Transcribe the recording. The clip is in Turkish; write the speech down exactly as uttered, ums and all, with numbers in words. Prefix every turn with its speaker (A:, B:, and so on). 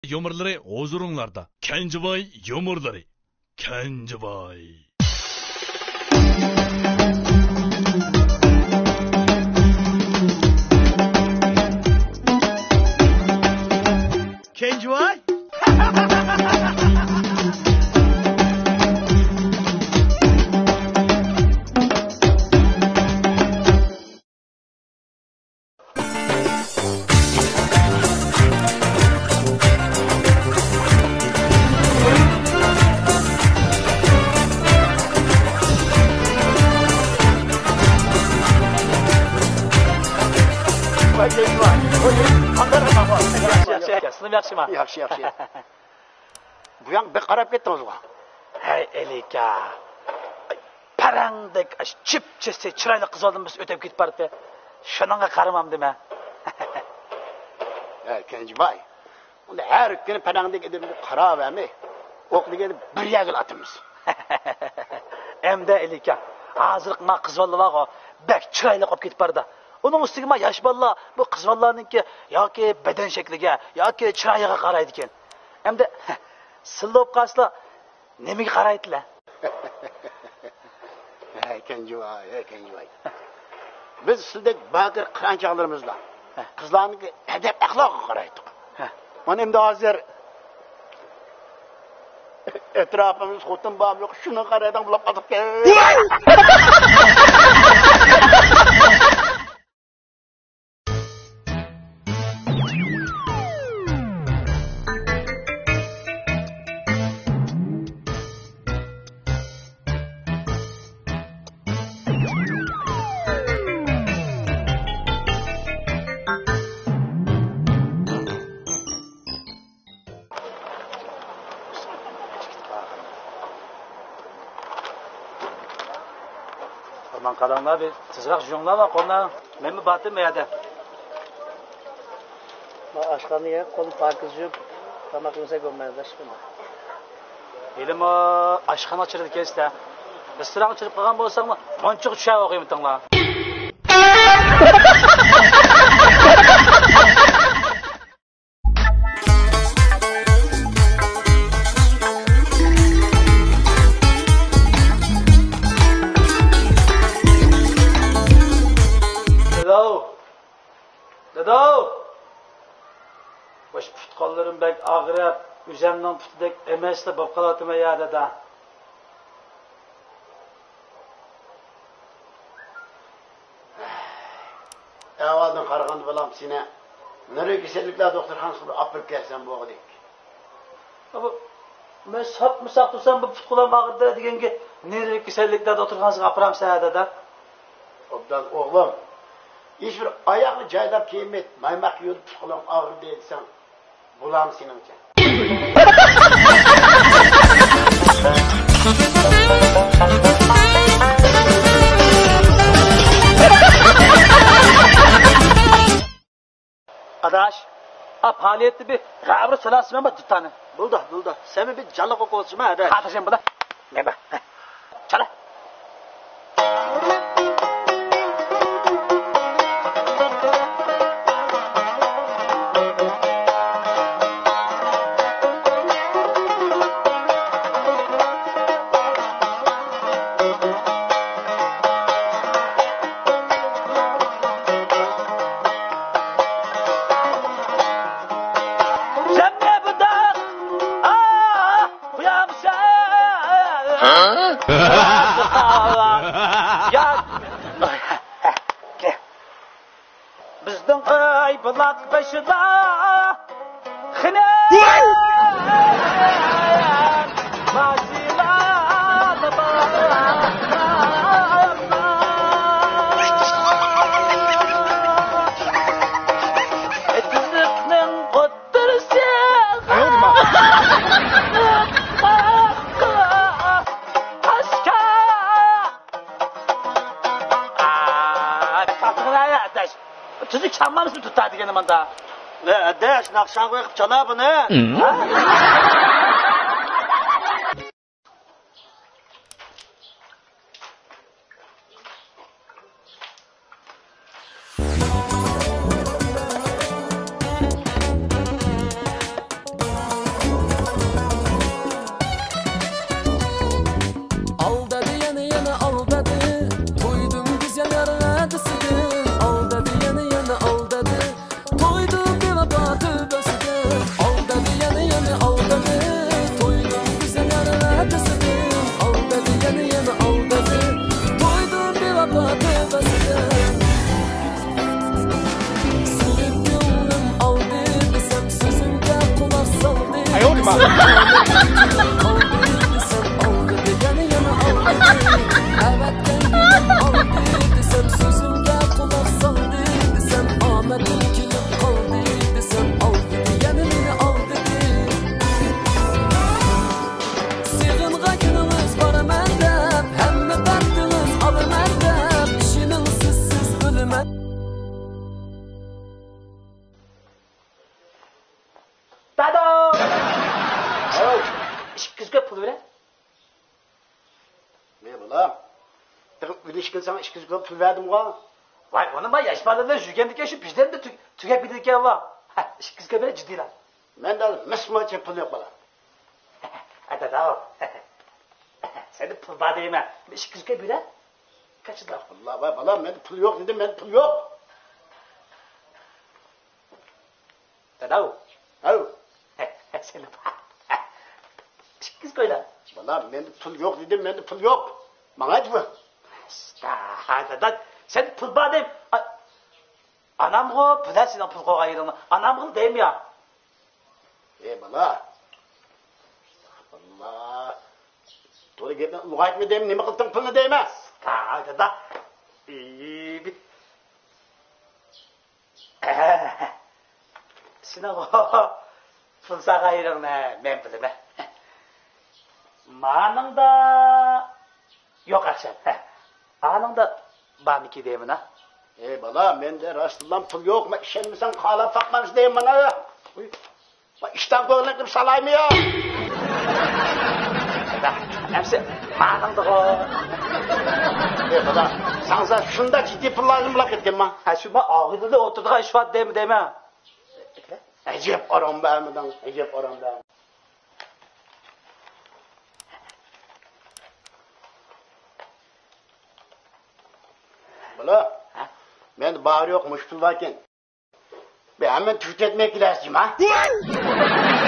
A: Yomurları huzurunlarda. Kenjiboy yomurları. Kenjiboy.
B: Kenjiboy?
C: Yaxshi, yaxshi, yaxshi. Bu yoq bir qarab ketdingiz-ku.
D: Hey Elika. Parangdek chip-chisi chiroyli qiz oldimiz o'tib ketib bordi. Shuningga qaramam dema.
C: Ey Kenjiboy. Unda har kuni parangdek edimni qarab-ami. O'q degani bir yagil atamiz.
D: Endi Elika, hozir ma qiz bollalarga bek chiroyli qolib ketib bordi. Onun ustiga ma yosh bolalar bu qiz bolalarniki yoki badan shakliga yoki chiroyiga qaraydi ekan. Endi sillob qasla nimaga qaraydilar?
C: Hey Kenjiboy, hey Kenjiboy. Biz sizdek bakir qiranchoqlarimizda qizlarniki adab axloqiga qaraydik. Mana endi hozir etrafimiz xotin bam yo'q, shuni qaraydan bulab qolib ketdi.
D: Aman qaranglar bir tezroq junglar va qo'llar menmi batim yerda.
B: Ma aşkanı ya, kolum parkız yok. Tamak yemese görmez aşkına.
D: Elim aşxana ochirdi kesda. Restoran ochirib qolgan bo'lsangmi, monchiq tusha o'qiymi tinglar. Dado! Baş putqonlarim bek og'rib, o'zimning putidek emasli bo'lib qolatima ya dada.
C: Avvaldan qaraganda balam seni nere kasalliklar doktorxonasiga olib kirib kelsam bo'g'dik.
D: Bu men sap misaq tursam bu putqonlar og'ridi deganga nere kasalliklar doktorxonasiga olib kiramsa dada.
C: Obdan o'g'lim hiçbir ayaklı caydap kıymet, maymak yiyorduk psikolog ağır değilsen, bulam senin için.
D: Adaş, ap haliyetli bir gavru selasime mi tutanı?
B: Bulda, bulda. Sen bir canlı koku olsun ha hadi.
D: Kardeşim bu da. Ne be? Çala. Bizden kay bulak başında xine Çocuk çalmamış mı tutardı gene manda?
B: Ne adaş nakşan koyup çala bunu.
D: Dado! İşkizge pul bile.
C: Ne bu lan? Ülüşkün sana iki yüz pul verdim o.
D: Vay onun ben yaş balada jügendike şu bizden de tü tügek bidirken var. Ha, işkizge bile ciddi lan.
C: Ben de mismaça pul yok bana.
D: Hadi dado. Sen de pul var değil mi? İşkizge bile. Kaçı da?
C: Allah vay bana ben pul yok dedim ben pul yok.
D: Dado.
C: Au.
D: Sen de İşkizge lan.
C: Bana ben pul yok dedim ben pul yok. Bana etme.
D: Hadi dad. Sen pul var değil mi? Anam o pul senin pul koyayım. Anam kıl değil mi ya?
C: E bana. Allah. Doğru gitme lugayt mı deyim, nime kıltın pulunu deyme.
D: Hadi da. İyi bir. Sina o pul sakayırım ne men bilime. Manın da yok akşam. Anın da bamiki deyim ha.
C: E bana bende rastından pul yok mu? İşenmişsen kala fakmanız deyim bana. Bak işten koyulakım salay mı ya?
D: Hemsi manın da o.
C: E bana sen sen şunda ciddi pullarını bırak etkin ma.
D: Ha şu ma ağırlığı oturduğu iş var deyim deyim ha.
C: Ecep aram beğenmeden, ecep aram beğenmeden. Bala, ben bağır yok, muştul varken. Ben hemen tüketmek lazım ha.